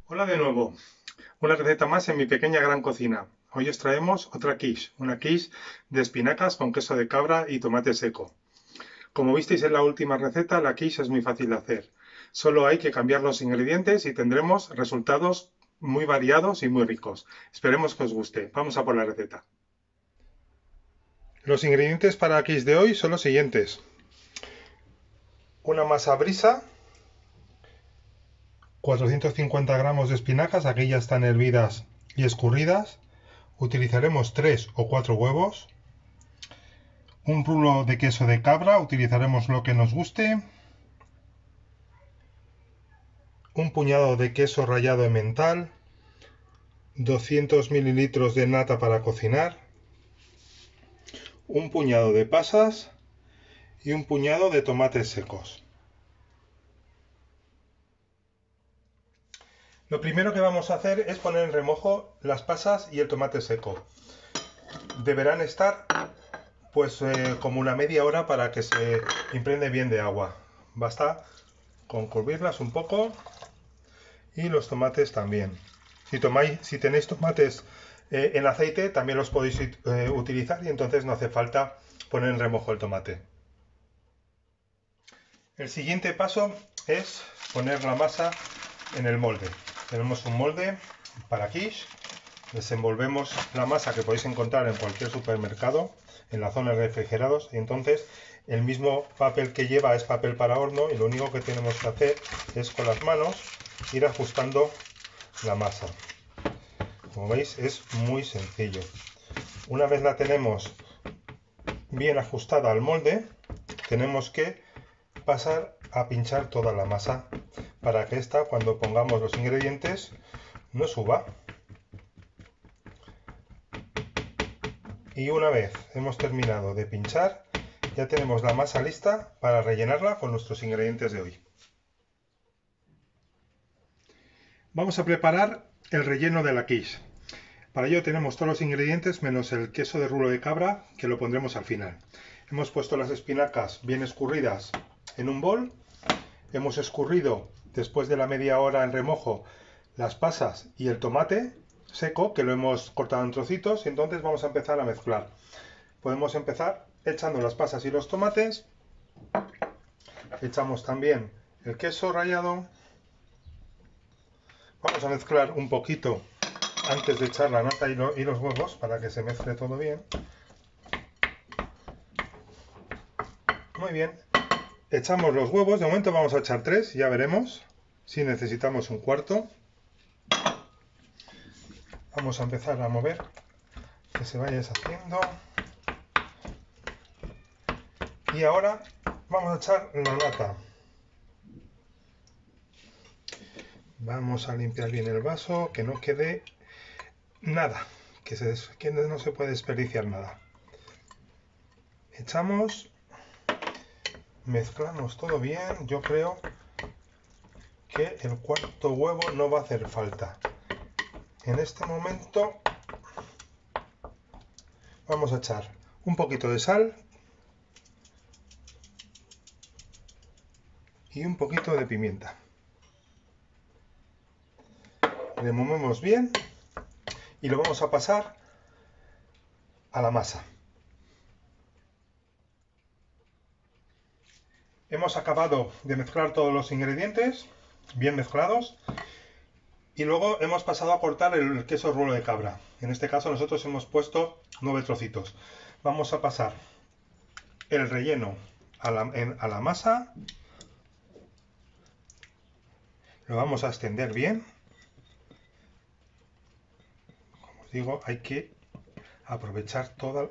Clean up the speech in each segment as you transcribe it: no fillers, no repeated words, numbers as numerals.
Hola de nuevo, una receta más en mi pequeña gran cocina. Hoy os traemos otra quiche, una quiche de espinacas con queso de cabra y tomate seco. Como visteis en la última receta, la quiche es muy fácil de hacer. Solo hay que cambiar los ingredientes y tendremos resultados muy variados y muy ricos. Esperemos que os guste. Vamos a por la receta. Los ingredientes para la quiche de hoy son los siguientes. Una masa brisa, 450 gramos de espinacas, aquí ya están hervidas y escurridas. Utilizaremos 3 o 4 huevos, un rulo de queso de cabra, utilizaremos lo que nos guste, un puñado de queso rallado emmental, 200 mililitros de nata para cocinar, un puñado de pasas y un puñado de tomates secos. Lo primero que vamos a hacer es poner en remojo las pasas y el tomate seco. Deberán estar como una media hora para que se impregne bien de agua. Basta con cubrirlas un poco y los tomates también. Si tenéis tomates en aceite, también los podéis utilizar y entonces no hace falta poner en remojo el tomate. El siguiente paso es poner la masa en el molde. Tenemos un molde para quiche. Desenvolvemos la masa que podéis encontrar en cualquier supermercado, en la zona de refrigerados, y entonces el mismo papel que lleva es papel para horno y lo único que tenemos que hacer es con las manos ir ajustando la masa. Como veis, es muy sencillo. Una vez la tenemos bien ajustada al molde, tenemos que pasar a pinchar toda la masa para que esta, cuando pongamos los ingredientes, no suba. Y una vez hemos terminado de pinchar, ya tenemos la masa lista para rellenarla con nuestros ingredientes de hoy. Vamos a preparar el relleno de la quiche. Para ello tenemos todos los ingredientes menos el queso de rulo de cabra, que lo pondremos al final. Hemos puesto las espinacas bien escurridas en un bol. Hemos escurrido, después de la media hora en remojo, las pasas y el tomate seco, que lo hemos cortado en trocitos, y entonces vamos a empezar a mezclar. Podemos empezar echando las pasas y los tomates. Echamos también el queso rallado. Vamos a mezclar un poquito antes de echar la nata y los huevos para que se mezcle todo bien. Muy bien. Echamos los huevos. De momento vamos a echar 3, ya veremos si necesitamos un cuarto. Vamos a empezar a mover, que se vaya deshaciendo. Y ahora vamos a echar la nata. Vamos a limpiar bien el vaso, que no quede nada, que no se puede desperdiciar nada. Echamos, mezclamos todo bien. Yo creo que el cuarto huevo no va a hacer falta. En este momento vamos a echar un poquito de sal y un poquito de pimienta. Removemos bien y lo vamos a pasar a la masa. Hemos acabado de mezclar todos los ingredientes, bien mezclados, y luego hemos pasado a cortar el queso rulo de cabra. En este caso nosotros hemos puesto 9 trocitos. Vamos a pasar el relleno a la masa. Lo vamos a extender bien. Como os digo, hay que aprovechar toda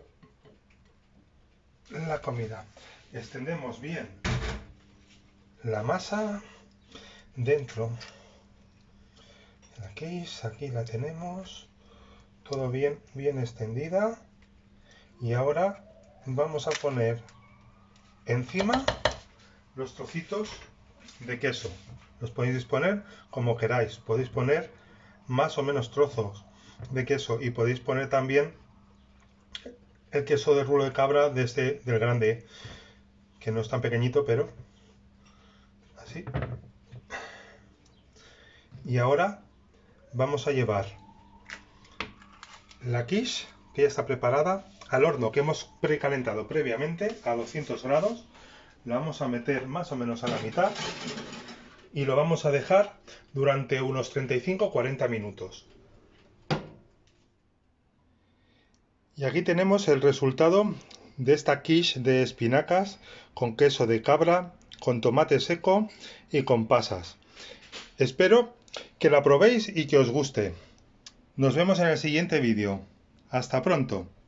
la comida. Extendemos bien la masa dentro de la quiche. Aquí la tenemos todo bien extendida, y ahora vamos a poner encima los trocitos de queso. Los podéis poner como queráis, podéis poner más o menos trozos de queso y podéis poner también el queso de rulo de cabra del grande, que no es tan pequeñito, pero así. Y ahora vamos a llevar la quiche, que ya está preparada, al horno que hemos precalentado previamente a 200 grados. Lo vamos a meter más o menos a la mitad y lo vamos a dejar durante unos 35-40 minutos. Y aquí tenemos el resultado de esta quiche de espinacas con queso de cabra, con tomate seco y con pasas. Espero que la probéis y que os guste. Nos vemos en el siguiente vídeo. Hasta pronto.